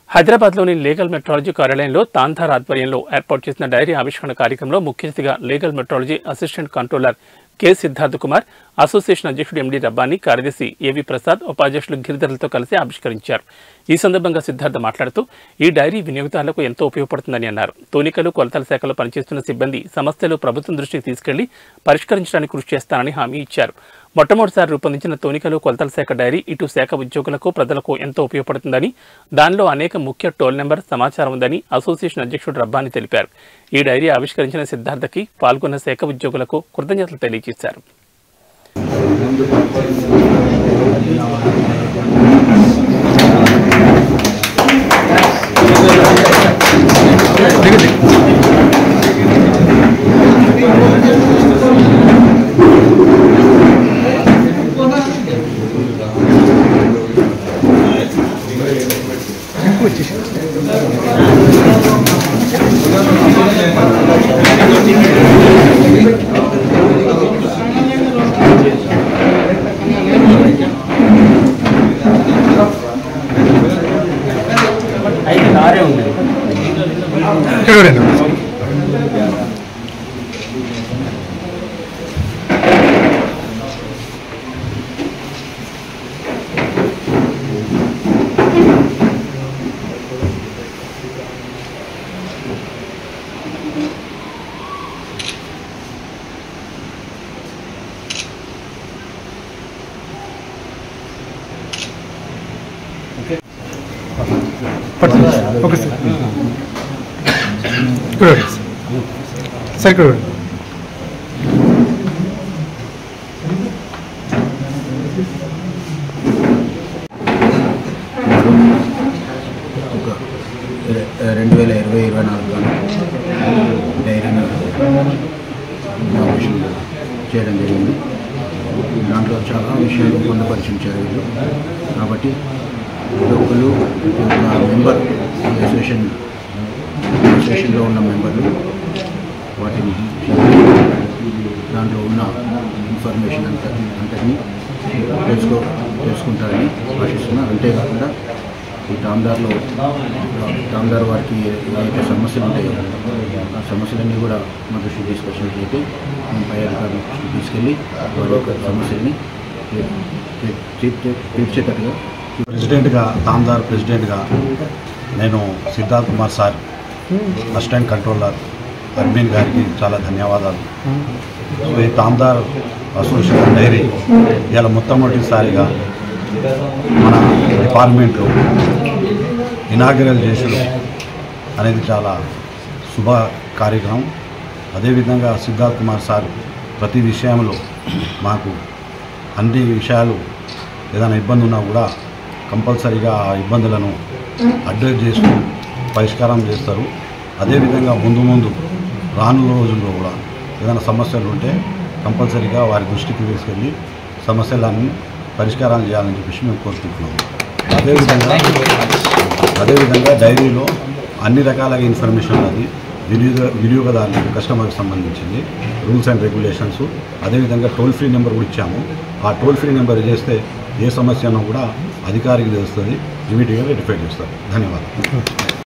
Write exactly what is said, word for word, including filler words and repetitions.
హైదరాబాద్లోని legal metrology కార్యాలయంలో తాంధార్ ఆధ్వర్యంలో ఏర్పాటు చేసిన డైరీ ఆవిష్కరణ కార్యక్రమంలో ముఖ్య అతిథిగా legal metrology assistant controller K Siddharth Kumar, association అధ్యక్షుడు ఎండి రబ్బానీ, కార్యదర్శి ఏవి ప్రసాద్, ఉపాధ్యక్షులు గిరిధర్లతో కలిసి ఆవిష్కరించారు. ఈ సందర్భంగా సిద్ధార్థ్ మాట్లాడుతూ ఈ డైరీ వినియోగదారులకు ఎంతో ఉపయోగపడుతుందని అన్నారు. తూనికలు, కొలతల శాఖలో పనిచేస్తున్న సిబ్బంది సమస్యలు ప్రభుత్వం దృష్టికి తీసుకెళ్లి పరిష్కరించడానికి కృషి చేస్తానని హామీ ఇచ్చారు. మొట్టమొదటిసారి రూపొందించిన తూనికలు, కొలతల శాఖ డైరీ ఇటు శాఖ ఉద్యోగులకు, ప్రజలకు ఎంతో ఉపయోగపడుతుందని, దానిలో అనేక ముఖ్య టోల్ నెంబర్ సమాచారం ఉందని అసోసియేషన్ అధ్యక్షుడు రబ్బానీ తెలిపారు. ఈ డైరీ ఆవిష్కరించిన సిద్ధార్థకి పాల్గొన్న శాఖ ఉద్యోగులకు కృతజ్ఞతలు తెలియజేశారు. Okay sir. సార్ ఇక్కడ రెండు వేల ఇరవై ఇరవై నాలుగులో డైరీని ఇనాగ్రేషన్ చేయడం జరిగింది. దాంట్లో చాలా విషయాలు పొందుపరిచించారు వీళ్ళు. కాబట్టి ప్రతి ఒక్కరు మెంబర్ అసోసియేషన్ అసోసియేషన్లో ఉన్న మెంబర్లు వాటిని దాంట్లో ఉన్న ఇన్ఫర్మేషన్ అంత అంతటినీ తెలుసుకో తెలుసుకుంటారని ఆశిస్తున్నారు. అంతేకాకుండా ఈ తాందార్లో తాందార్ వారికి ఏవైతే సమస్యలు ఉంటాయో ఆ సమస్యలన్నీ కూడా మా దృష్టికి తీసుకొచ్చినట్లయితే మేము పై అధికారుల దృష్టికి తీసుకెళ్ళి వారి యొక్క సమస్యల్ని తీర్చేటట్టుగా. ప్రెసిడెంట్గా తాందార్ ప్రెసిడెంట్గా నేను Siddharth Kumar sir, assistant controller Armeen గారికి చాలా ధన్యవాదాలు. సో ఈ తాందార్ అసోసియేషన్ డైరీ ఇలా మొట్టమొదటిసారిగా మన డిపార్ట్మెంట్లో ఇనాగరల్ చేసుడు అనేది చాలా శుభ కార్యక్రమం. అదేవిధంగా సిద్ధార్థ్ కుమార్ సార్ ప్రతి విషయంలో మాకు అన్ని విషయాలు ఏదైనా ఇబ్బంది ఉన్నా కూడా కంపల్సరీగా ఆ ఇబ్బందులను అడ్రస్ చేస్తూ పరిష్కారం చేస్తారు. అదేవిధంగా ముందు ముందు రానున్న రోజుల్లో కూడా ఏదైనా సమస్యలు ఉంటే కంపల్సరీగా వారి దృష్టికి తీసుకెళ్ళి సమస్యలన్నీ పరిష్కారాలు చేయాలని చెప్పేసి మేము కోరుకుంటున్నాము. అదేవిధంగా అదేవిధంగా డైరీలో అన్ని రకాల ఇన్ఫర్మేషన్ అది వినియోగ వినియోగదారులకు కస్టమర్కి సంబంధించింది రూల్స్ అండ్ రెగ్యులేషన్స్, అదేవిధంగా టోల్ ఫ్రీ నెంబర్ కూడా ఇచ్చాము. ఆ టోల్ ఫ్రీ నెంబర్ చేస్తే ఏ సమస్యను కూడా అధికారికి తెలుస్తుంది, ఇమీడియట్గా రెక్టిఫై చేస్తారు. ధన్యవాదాలు.